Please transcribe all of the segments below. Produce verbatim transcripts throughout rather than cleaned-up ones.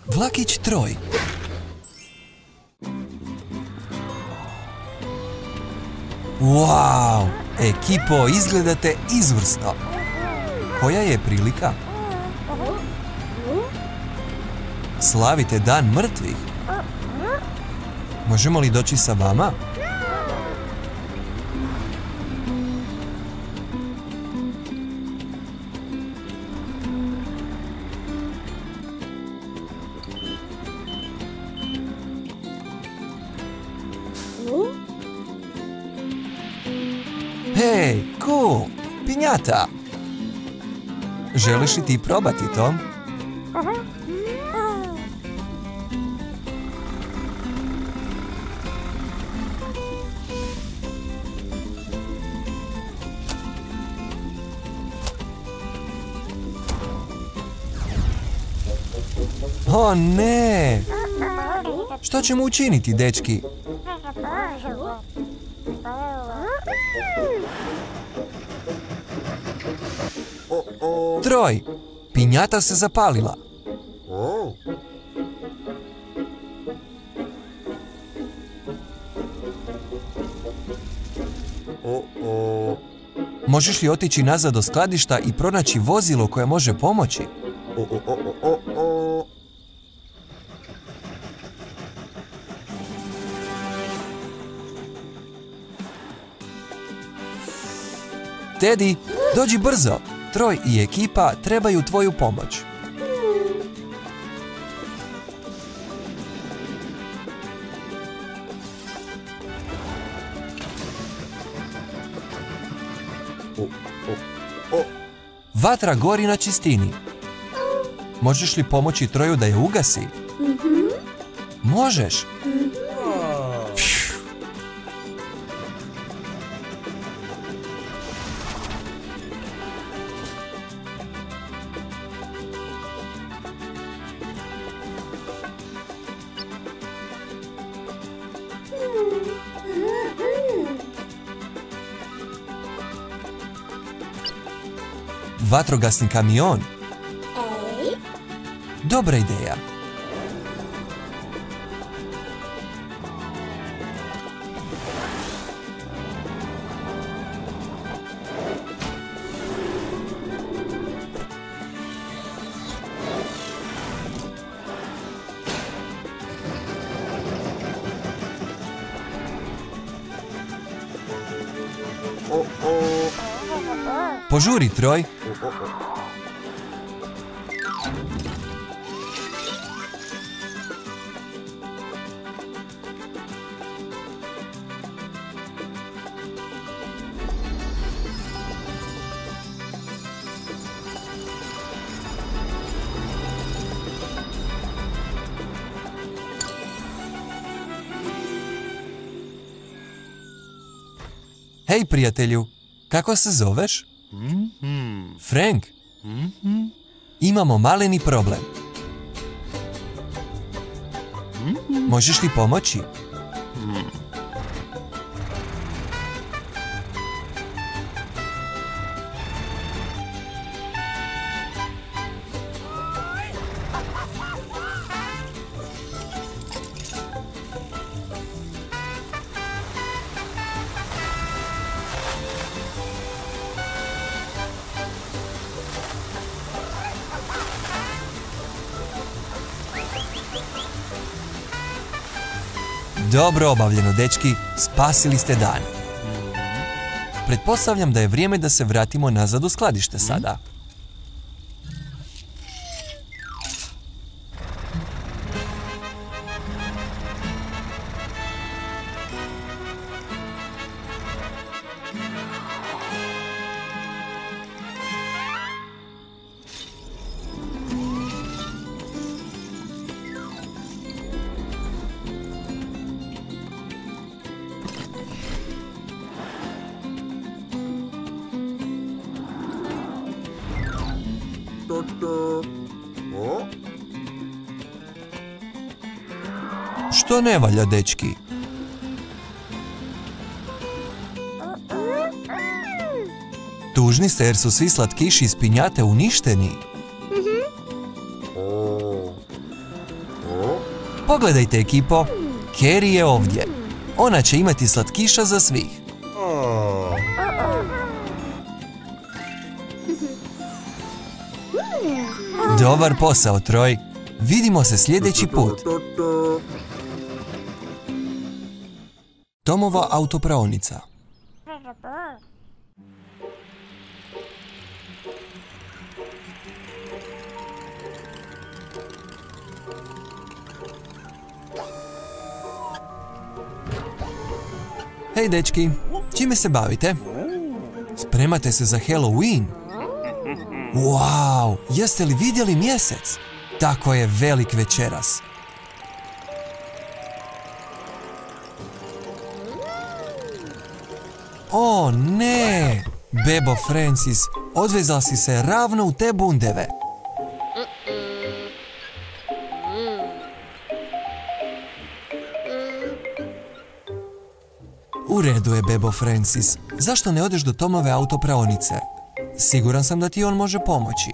Vlakić Troj. Wow! Ekipo, izgledate izvrsno. Koja je prilika? Slavite dan mrtvih. Možemo li doći sa vama? Hej, cool! Pinjata! Želiš li ti probati to? O ne! Što ćemo učiniti, dečki? Troj, pinjata se zapalila. Možeš li otići nazad do skladišta i pronaći vozilo koje može pomoći? Teddy, dođi brzo! Troj i ekipa trebaju tvoju pomoć. Vatra gori na čistini. Možeš li pomoći Troju da je ugasi? Možeš! Vatrogasni kamion. Dobra ideja. Požuri, Troj. Hej, prijatelju, kako se zoveš? Frank, imamo maleni problem. Možeš li pomoći? Dobro obavljeno, dečki, spasili ste dan. Pretpostavljam da je vrijeme da se vratimo nazad u skladište sada. Što ne valja, dečki? Tužni ste jer su svi slatkiši iz pinjate uništeni. Pogledajte, ekipo, Carrie je ovdje. Ona će imati slatkiša za svih. Dobar posao, Troj. Vidimo se sljedeći put. Tomova autopraonica. Hej, dečki, čime se bavite? Spremate se za Halloween? Wow, jeste li vidjeli mjesec? Tako je velik večeras. O ne! Bebo Francis, odvezala si se ravno u te bundeve. U redu je, Bebo Francis. Zašto ne odeš do Tomove autopraonice? Siguran sam da ti on može pomoći.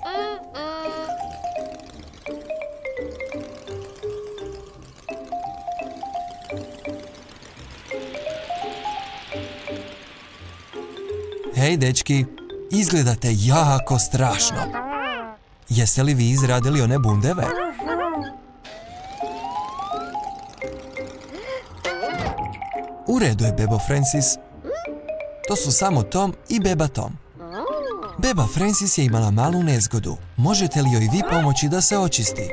Hej, dečki, izgledate jako strašno. Jeste li vi izradili one bundeve? U redu je, Bebo Francis. To su samo Tom i Beba Tom. Beba Francis je imala malu nezgodu. Možete li joj vi pomoći da se očisti?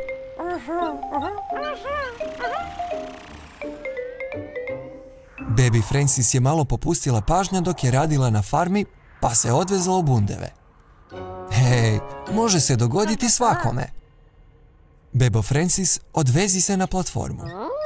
Bebi Francis je malo popustila pažnja dok je radila na farmi, pa se odvezla u bundeve. Hej, može se dogoditi svakome. Bebo Francis, odvezi se na platformu.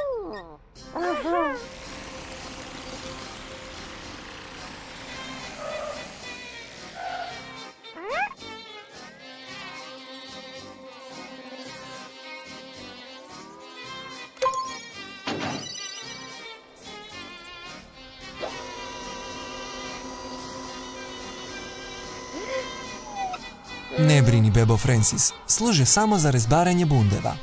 Ne brini, Bebo Francis, služe samo za rezbaranje bundeva.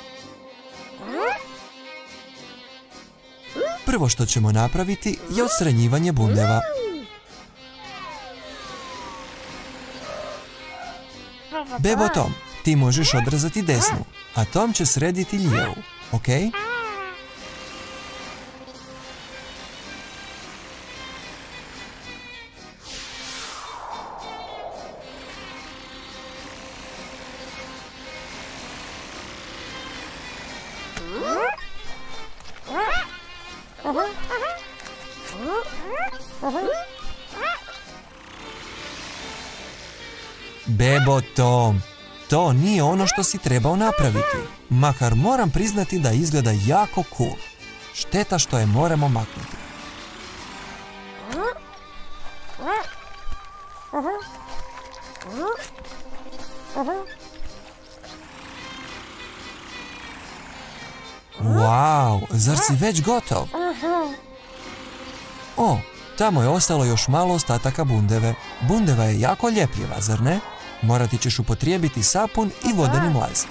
Prvo što ćemo napraviti je odstranjivanje bundeva. Bebo Tom, ti možeš odrezati desnu, a Tom će srediti lijevu, ok? Bebo Tom, to nije ono što si trebao napraviti. Makar moram priznati da izgleda jako cool. Šteta što je moramo maknuti. Wow, zar si već gotov? O, tamo je ostalo još malo ostataka bundeve. Bundeva je jako ljepljiva, zar ne? Morati ćeš upotrijebiti sapun i vodeni mlaz.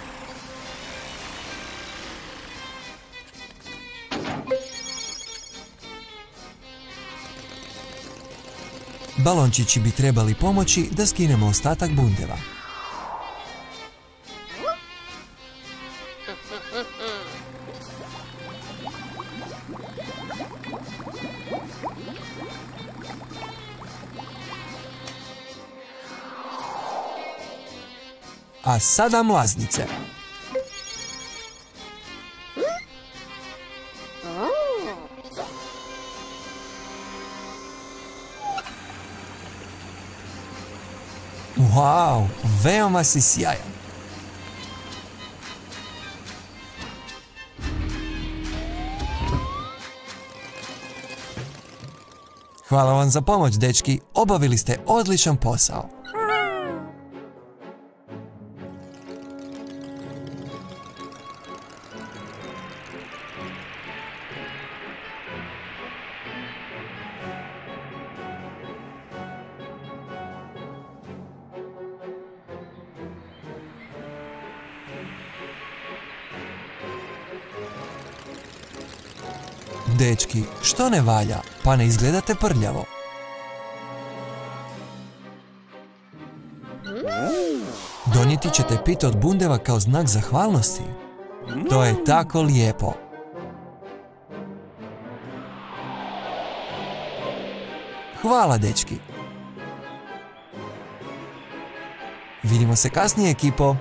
Balončići bi trebali pomoći da skinemo ostatak bundeva. A sada mlaznice. Wow, veoma si sjajan. Hvala vam za pomoć, dečki. Obavili ste odličan posao. Dečki, što ne valja, pa ne izgledate prljavo? Donijeti ćete pit od bundeva kao znak zahvalnosti? To je tako lijepo. Hvala, dečki. Vidimo se kasnije, ekipo.